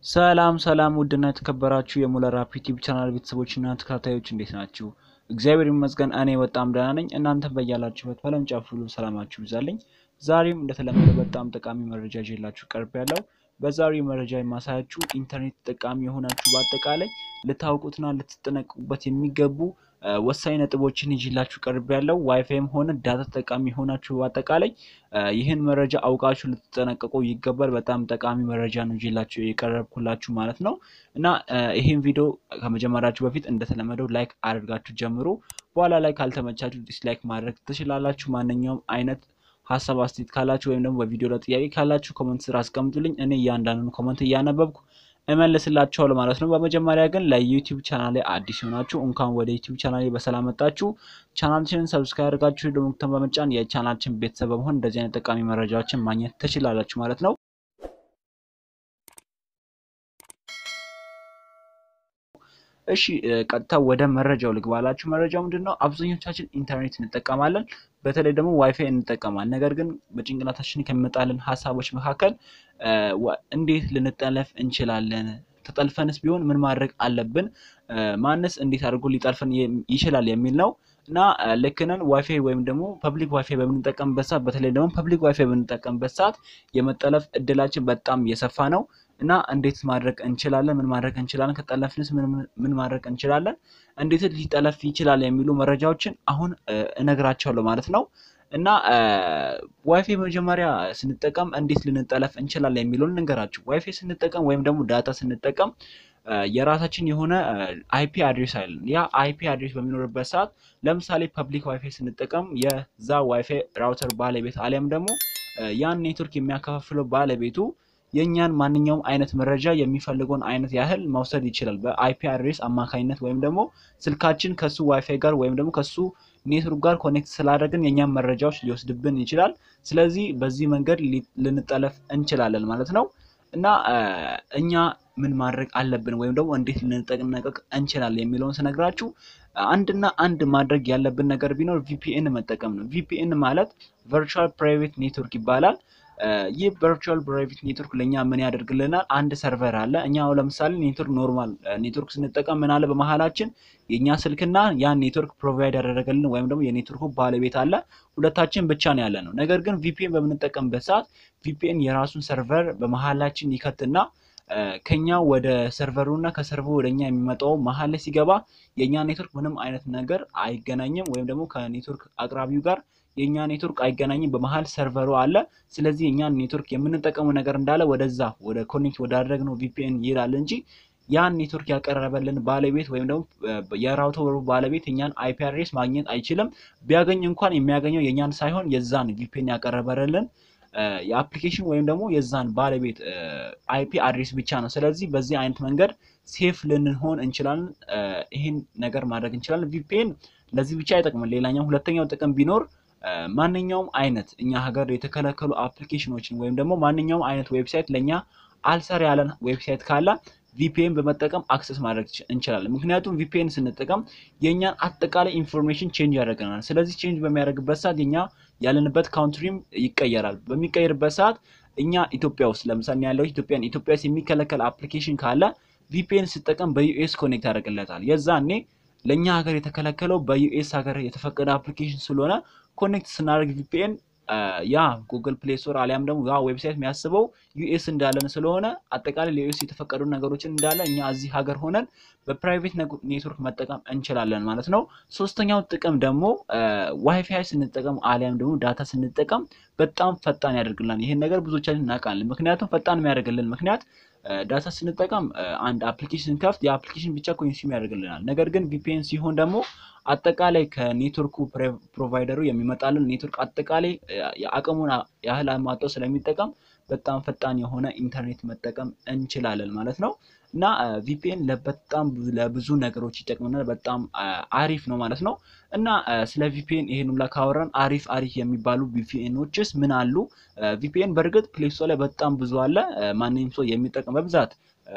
ሰላም ውድና የተከበራችሁ የሙለራፕ ዩቲዩብ ቻናል ቤተሰቦችና ተከታታዮች እንዴት ናችሁ? እግዚአብሔር ይመስገን እኔ በጣም ደህና ነኝ። እናንተም በያላችሁበት በዓለም ጫፍ ሁሉ ሰላማችሁ ይብዛልኝ። ዛሬም እንደተለመደው በጣም ጠቃሚ መረጃ ይዤላችሁ ቀርቤያለሁ። በዛሬው መረጃ የማሳያችሁ ኢንተርኔት ተጠቃሚ የሆናችሁ በአጠቃላይ ልታውቁትና ልትጠነቀቁበት የሚገቡ ወሳኝ ነጥቦችን ይዤላችሁ ቀርቤያለሁ። ዋይፋይም ሆነ ዳታ ተጠቃሚ የሆናችሁ በአጠቃላይ ይህን መረጃ አውቃችሁ ልትጠነቀቁ ይገባል። በጣም ጠቃሚ መረጃ ነው ይዤላችሁ የቀረብኩላችሁ ማለት ነው። እና ይሄን ቪዲዮ ከመጀመራችሁ በፊት እንደተለመደው ላይክ አድርጋችሁ ጀምሩ። በኋላ ላይ ካልተመቻችሁ ዲስላይክ ማድረግ ትችላላችሁ። ማንኛውም አይነት ሐሳብ አስተያየት ካላችሁ ወይም ደግሞ በቪዲዮ ላይ ጥያቄ ካላችሁ ኮሜንት ስር አስቀምጡልኝ። እኔ እያንዳንዱን ኮሜንት እያነበብኩ እመልስላችኋለሁ ማለት ነው። በመጀመሪያ ግን ለዩቲዩብ ቻናሌ አዲስ ሆናችሁ እንኳን ወደ ዩቲዩብ ቻናሌ በሰላም መጣችሁ። ቻናላችንን ሰብስክራይብ አድርጋችሁ ደወል ምልክቱን በመጫን የቻናላችን ቤተሰብ በመሆን እንደዚህ አይነት ጠቃሚ መረጃዎችን ማግኘት ትችላላችሁ ማለት ነው። እሺ ቀጥታ ወደ መረጃው ልግባላችሁ። መረጃው ምንድነው? አብዛኞቻችን ኢንተርኔት እንጠቀማለን፣ በተለይ ደግሞ ዋይፋይ እንጠቀማለን። ነገር ግን በጭንቅላታችን ከመጣልን ሐሳቦች መካከል እንዴት ልንጠለፍ እንችላለን? ተጠልፈንስ ቢሆን ምን ማድረግ አለብን? ማንስ እንዴት አድርጎ ሊጠልፈን ይችላል የሚል ነው። እና ለከነን ዋይፋይ ወይም ደግሞ ፐብሊክ ዋይፋይ በምንጠቀምበት ሰዓት በተለይ ደግሞ ፐብሊክ ዋይፋይ በምንጠቀምበት ሰዓት የመጠለፍ እድላችን በጣም የሰፋ ነው። እና እንዴት ማድረግ እንችላለን? ምን ማድረግ እንችላለን? ከጠለፍንስ ምን ማድረግ እንችላለን? እንዴት ሊጠለፍ ይችላል የሚሉ መረጃዎችን አሁን እነግራችኋለሁ ማለት ነው። እና ዋይፋይ መጀመሪያ ስንጠቀም እንዴት ልንጠለፍ እንችላለን የሚሉን እንገራችሁ። ዋይፋይ ስንጠቀም ወይም ደግሞ ዳታ ስንጠቀም የራሳችን የሆነ አይፒ አድሬስ አለን። ያ አይፒ አድሬስ በሚኖርበት ሰዓት ለምሳሌ ፐብሊክ ዋይፋይ ስንጠቀም የዛ ዋይፋይ ራውተር ባለቤት አሊያም ደግሞ ያን ኔትወርክ የሚያከፋፍለው ባለቤቱ የኛን ማንኛውም አይነት መረጃ የሚፈልገውን አይነት ያህል መውሰድ ይችላል በአይፒ አድሬስ አማካኝነት ወይም ደግሞ ስልካችን ከሱ ዋይፋይ ጋር ወይም ደግሞ ከሱ ኔትወርክ ጋር ኮኔክት ስላደረግን የኛን መረጃዎች ሊወስድብን ይችላል። ስለዚህ በዚህ መንገድ ልንጠለፍ እንችላለን ማለት ነው። እና እኛ ምን ማድረግ አለብን ወይም ደግሞ እንዴት ልንጠነቀቅ እንችላለን የሚለውን ስነግራችሁ አንድ ማድረግ ያለብን ነገር ቢኖር VPN መጠቀም ነው። VPN ማለት ቨርቹዋል ፕራይቬት ኔትወርክ ይባላል። ይህ ቨርቹዋል ፕራይቬት ኔትወርክ ለኛ ምን ያደርግልናል? አንድ ሰርቨር አለ። እኛው ለምሳሌ ኔትወርክ ኖርማል ኔትወርክ ስንጠቀም ምን አለ በመሃላችን የኛ ስልክና ያን ኔትወርክ ፕሮቫይድ ያደረገልን ወይም ደግሞ የኔትወርኩ ባለቤት አለ። ሁለታችን ብቻ ነው ያለነው። ነገር ግን VPN በምንጠቀምበት ሰዓት VPN የራሱን ሰርቨር በመሃላችን ይከትና ከኛ ወደ ሰርቨሩና ከሰርቨሩ ወደኛ የሚመጣው መሃል ላይ ሲገባ የኛ ኔትወርክ ምንም አይነት ነገር አይገናኝም ወይም ደግሞ ከኔትወርክ አቅራቢው ጋር የኛ ኔትወርክ አይገናኝም። በመሃል ሰርቨሩ አለ። ስለዚህ የኛ ኔትወርክ የምንጠቀመው ነገር እንዳለ ወደዛ ወደ ኮኔክት ወዳደረግነው VPN ይላል እንጂ ያን ኔትወርክ ያቀረበልን ባለቤት ወይም ደግሞ የራውተሩ ባለቤት የኛን አይፒ አድሬስ ማግኘት አይችልም። ቢያገኝ እንኳን የሚያገኘው የኛን ሳይሆን የዛን VPN ያቀረበልን የአፕሊኬሽን ወይም ደግሞ የዛን ባለቤት አይፒ አድሬስ ብቻ ነው። ስለዚህ በዚህ አይነት መንገድ ሴፍ ልንሆን እንችላለን። ይሄን ነገር ማድረግ እንችላለን። VPN ለዚህ ብቻ አይጠቅምም። ሌላኛው ሁለተኛው ጥቅም ቢኖር ማንኛውም አይነት እኛ ሀገር የተከለከሉ አፕሊኬሽኖችን ወይም ደግሞ ማንኛውም አይነት ዌብሳይት ለኛ አልሰር ያለን ዌብሳይት ካለ VPN በመጠቀም አክሰስ ማድረግ እንችላለን። ምክንያቱም VPN ስንጠቀም የኛን አጠቃላይ ኢንፎርሜሽን ቼንጅ ያደርገናል። ስለዚህ ቼንጅ በሚያደርግበት ሰዓት የኛ ያለንበት ካውንትሪም ይቀየራል። በሚቀየርበት ሰዓት እኛ ኢትዮጵያ ውስጥ ለምሳሌ ያለው ኢትዮጵያ ውስጥ የሚከለከል አፕሊኬሽን ካለ VPN ሲጠቀም በዩኤስ ኮኔክት ያደርግለታል። የዛኔ ለኛ ሀገር የተከለከለው በዩኤስ ሀገር የተፈቀደ አፕሊኬሽን ስለሆነ ኮኔክት ስናደርግ VPN ያ ጉግል ፕሌይ ስቶር አሊያም ደግሞ ያ ዌብሳይት የሚያስበው ዩኤስ እንዳለን ስለሆነ አጠቃላይ ለዩኤስ የተፈቀዱ ነገሮችን እንዳለ እኛ እዚህ ሀገር ሆነን በፕራይቬት ኔትወርክ መጠቀም እንችላለን ማለት ነው። ሶስተኛው ጥቅም ደግሞ ዋይፋይ ስንጠቀም አሊያም ደግሞ ዳታ ስንጠቀም በጣም ፈጣን ያደርግልናል። ይሄን ነገር ብዙዎቻችን እናውቃለን። ምክንያቱም ፈጣን የሚያደርግልን ምክንያት ዳታ ስንጠቀም አንድ አፕሊኬሽን ከፍት የአፕሊኬሽን ብቻ ኮኔክሽን ያደርግልናል። ነገር ግን VPN ሲሆን ደግሞ አጠቃላይ ከኔትወርኩ ፕሮቫይደሩ የሚመጣልን ኔትወርክ አጠቃላይ የአቅሙን ያህል አማጣው ስለሚጠቀም በጣም ፈጣን የሆነ ኢንተርኔት መጠቀም እንችላለን ማለት ነው። እና VPN ለብዙ ነገሮች ይጠቅመናል። በጣም አሪፍ ነው ማለት ነው። እና ስለ VPN ይሄን ሁሉ ካወራን አሪፍ የሚባሉ VPNዎችስ ምን አሉ? VPN በርግጥ ፕሌይ ስቶር ላይ በጣም ብዙ አለ። ማንኛውም ሰው የሚጠቀም በብዛት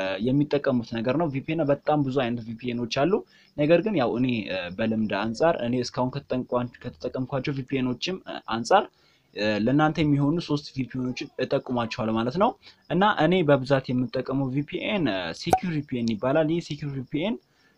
የሚጠቀሙት ነገር ነው። VPN በጣም ብዙ አይነት VPNዎች አሉ። ነገር ግን ያው እኔ በልምድ አንፃር እኔ እስካሁን ከተጠቀምኳቸው VPNዎችም አንፃር ለናንተ የሚሆኑ 3 VPNዎችን እጠቁማችኋለሁ ማለት ነው እና እኔ በብዛት የምጠቀመው VPN ሴኩር VPN ይባላል ይህ ሴኩር VPN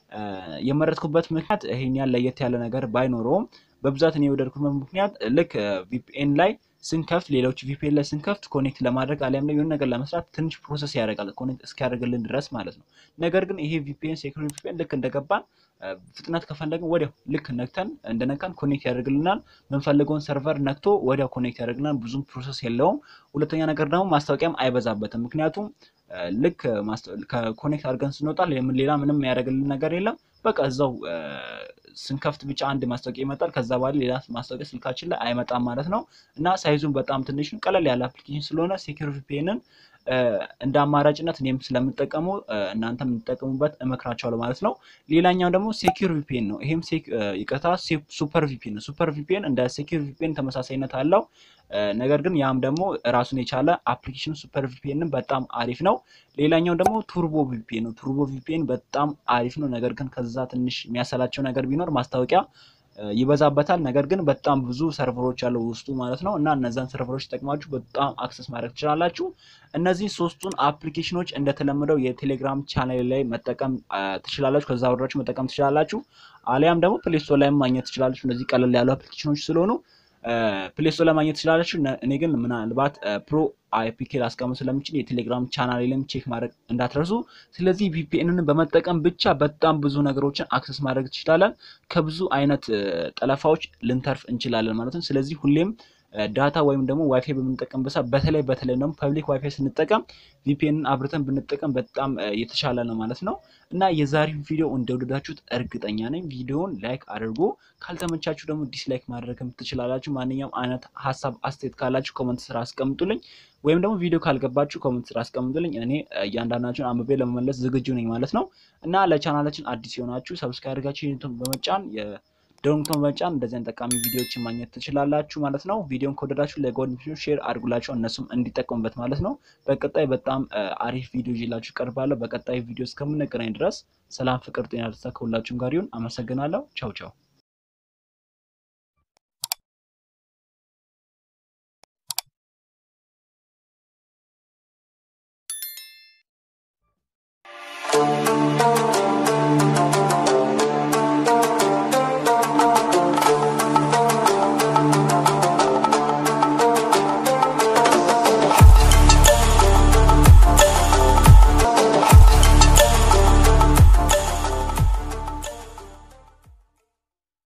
የመረጥኩበት ምክንያት ይሄን ያለ ለየት ያለ ነገር ባይኖርም በብዛት እኔ የወደድኩበት ምክንያት ልክ VPN ላይ ስንከፍት ሌሎች VPN ላይ ስንከፍት ኮኔክት ለማድረግ አሊያም ላይ የሆነ ነገር ለመስራት ትንሽ ፕሮሰስ ያደርጋል ኮኔክት እስኪያደርግልን ድረስ ማለት ነው ነገር ግን ይሄ VPN ሴኩር VPN ልክ እንደገባን ፍጥነት ከፈለግን ወዲያው ልክ ነክተን እንደነካን ኮኔክት ያደርግልናል ምንፈልገውን ሰርቨር ነክቶ ወዲያው ኮኔክት ያደርግልናል ብዙም ፕሮሰስ የለውም ሁለተኛ ነገር ደግሞ ማስታወቂያም አይበዛበትም ምክንያቱም ልክ ኮኔክት አድርገን ስንወጣ ሌላ ምንም ያደርግልን ነገር የለም በቃ እዛው ስንከፍት ብቻ አንድ ማስታወቂያ ይመጣል ከዛ በኋላ ሌላ ማስታወቂያ ስልካችን ላይ አይመጣም ማለት ነው እና ሳይዙን በጣም ትንሽ ነው ቀለል ያለ አፕሊኬሽን ስለሆነ ሴኩር VPNን እንደ አማራጭነት እኔም ስለምጠቀመው እናንተም እንጠቀሙበት እመክራችኋለሁ ማለት ነው ሌላኛው ደግሞ ሴኩር VPN ነው ይሄም ይቀታ ሱፐር VPN ነው ሱፐር VPN እንደ ሴኩር VPN ተመሳሳይነት አለው ነገር ግን ያም ደግሞ ራሱን የቻለ አፕሊኬሽን ሱፐር VPNን በጣም አሪፍ ነው ሌላኛው ደግሞ ቱርቦ VPN ነው ቱርቦ VPN በጣም አሪፍ ነው ነገር ግን ከዛ ትንሽ የሚያሰላቸው ነገር ቢኖር ማስታወቂያ ይበዛበታል ነገር ግን በጣም ብዙ ሰርቨሮች አሉ ውስጡ ማለት ነው እና እነዛን ሰርቨሮች ተጠቅማችሁ በጣም አክሰስ ማድረግ ትችላላችሁ እነዚህ ሶስቱን አፕሊኬሽኖች እንደተለመደው የቴሌግራም ቻናል ላይ መጠቀም ትችላላችሁ ከዛ ወርዳችሁ መጠቀም ትችላላችሁ አሊያም ደግሞ ፕሌይ ስቶር ላይ ማግኘት ትችላላችሁ እነዚህ ቀለል ያሉ አፕሊኬሽኖች ስለሆኑ ፕሌይ ስቶር ላይ ማግኘት ትችላላችሁ እኔ ግን ምናልባት ፕሮ IPK ላስቀምጥ ስለምችል የቴሌግራም ቻናል ላይም ቼክ ማድረግ እንዳትረሱ ስለዚህ VPNን በመጠቀም ብቻ በጣም ብዙ ነገሮችን አክሰስ ማድረግ ትችላለን ከብዙ አይነት ጠለፋዎች ልንተርፍ እንችላለን ማለት ነው ስለዚህ ሁሌም ዳታ ወይም ደግሞ ዋይፋይ በመጠቀምበት በተለይ ደግሞ ፐብሊክ ዋይፋይ ስንጠቀም VPNን አብርተን ብንጠቀም በጣም የተሻለ ነው ማለት ነው እና የዛሬው ቪዲዮ እንደወደዳችሁት እርግጠኛ ነኝ ቪዲዮውን ላይክ አድርጉ ካልተመቻችሁ ደግሞ ዲስላይክ ማድረግም ትችላላችሁ ማንኛውም አይነት ሐሳብ አስተያየት ካላችሁ ኮሜንት ስራ አስቀምጡልኝ ወይም ደግሞ ቪዲዮ ካልገባችሁ ኮሜንት ስራ አስቀምጡልኝ እኔ እያንዳንዳችሁን አንብቤ ለመመለስ ዝግጁ ነኝ ማለት ነው እና ለቻናላችን አዲስ የሆናችሁ ሰብስክራይብ አድርጋችሁ በመጫን ደውሉን በመጫን እንደዚህ ጠቃሚ ቪዲዮዎችን ማግኘት ትችላላችሁ ማለት ነው ቪዲዮን ከወደዳችሁ ለጓደኞቻችሁ ሼር አድርጉላችሁ እነሱም እንዲጠቀሙበት ማለት ነው በቀጣይ በጣም አሪፍ ቪዲዮ ይዤላችሁ ቀርባለሁ በቀጣይ ቪዲዮ እስከምንገናኝ ድረስ ሰላም ፍቅር ጤና ደስታ ከሁላችሁም ጋር ይሁን አመሰግናለሁ ቻው ቻው